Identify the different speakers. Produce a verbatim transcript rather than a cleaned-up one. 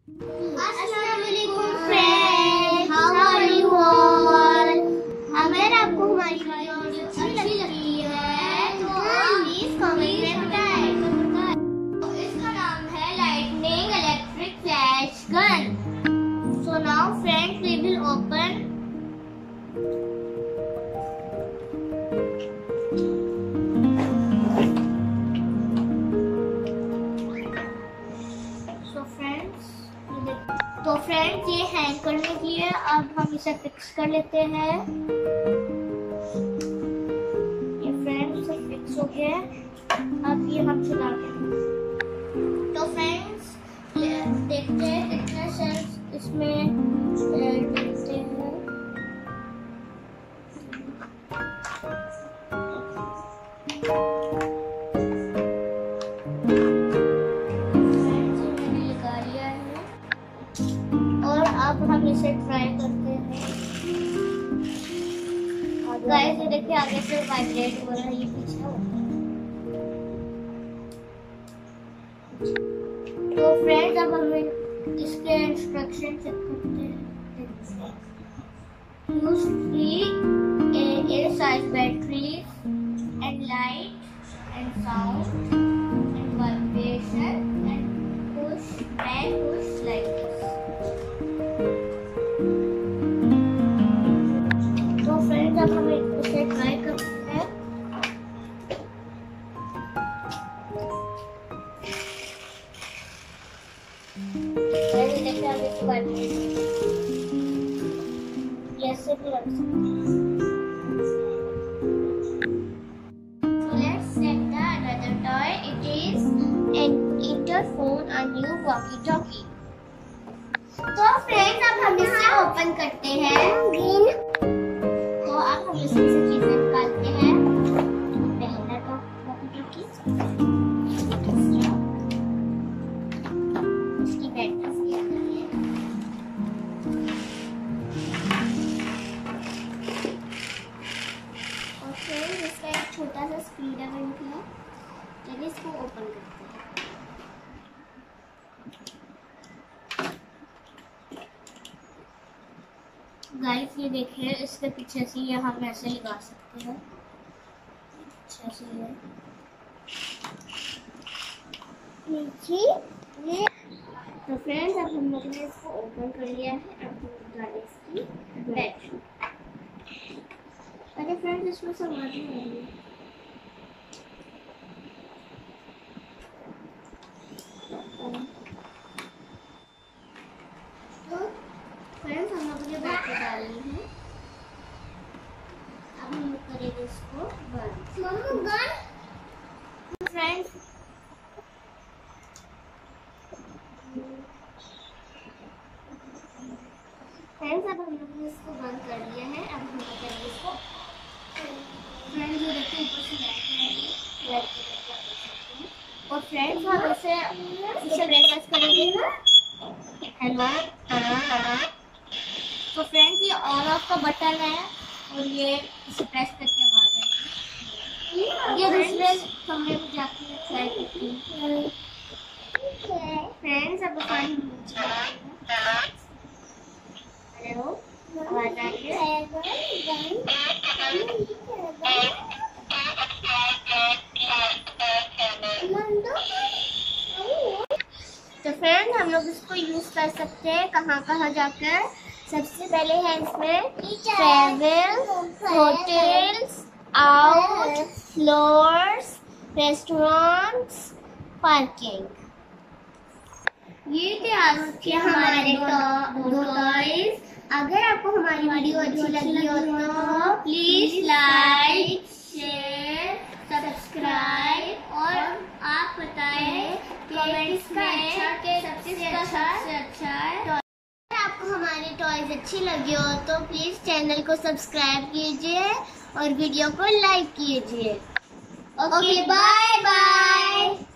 Speaker 1: अस्सलाम वालेकुम friends, how are you all. अगर आपको हमारी वीडियो अच्छी लगी है तो प्लीज कमेंट में बताएं। तो इसका नाम है lightning electric flash gun. So now friends we will open. So friends तो फ्रेंड्स ये हैंग करने की है। अब हम इसे फिक्स कर लेते हैं। ये फ्रेंड्स फिक्स हो गया। अब ये हम चला देंगे। तो फ्रेंड्स देखते हैं कितने सेल्स इसमें देखते हैं। अब हम इसे ट्राई करते हैं। गाइस ये देखिए आगे से वाइब्रेट हो रहा है, ये पीछे होता है। तो फ्रेंड्स अब हम इसके इंस्ट्रक्शन चेक करते हैं। Use three A size batteries and light and sound and vibration and push back push like this. अब हम इसे ट्राई करते हैं। देखिए आगे की बात ऐसे भी रख सकते हैं। Let's set the another toy. It is an interphone, a new walkie-talkie. तो फ्रेंड्स अब हम इसे ओपन करते हैं। अब हम इसमें से चीजें निकालते हैं। पहला तो वॉकी-टॉकी, इसकी बैटरी है। और फिर इसका एक छोटा सा स्पीड इवेंट है। चलिए इसको ओपन करते हैं। गाइस ये देखिए इसके पीछे से ये हम ऐसे लगा सकते हैं। पीछे से ये नीचे ये। तो फ्रेंड्स अब हम लोगों ने इसको ओपन कर लिया है। अब हम डालें इसकी बैटरी। अरे फ्रेंड्स इसमें समझ नहीं आ रही है। फ्रेंड्स हम लोग ने बैटरी डाली है। अब हम करेंगे इसको बंद। मम्मा गन। फ्रेंड्स फ्रेंड्स अब हम लोग ने इसको बंद कर लिया है। अब हम करेंगे इसको। फ्रेंड्स ये देखिए ऊपर से लाइट है। और फ्रेंड्स हम इसे इसे प्रेस करेंगे ना। हेलो तो फ्रेंड्स ये ऑन ऑफ का बटन है और ये इसे प्रेस करके मारना है। ये दूसरे कमरे में जाके ट्राई करती हूँ। फ्रेंड्स अब पानी हेलो आवाज आ रही है। तो फ्रेंड्स हम लोग इसको यूज कर सकते हैं कहाँ कहाँ जाकर। सबसे पहले है इसमें travel, hotels, out, floors, restaurants, parking. ये थे आज के हमारे दो टॉयज। अगर आपको हमारी वीडियो अच्छी लगी हो तो प्लीज लाइक, शेयर, सब्सक्राइब और आप बताएं कमेंट्स में सबसे अच्छा सबसे अच्छा है। आपको हमारे टॉयज अच्छी लगी हो तो प्लीज चैनल को सब्सक्राइब कीजिए और वीडियो को लाइक कीजिए। Okay bye bye.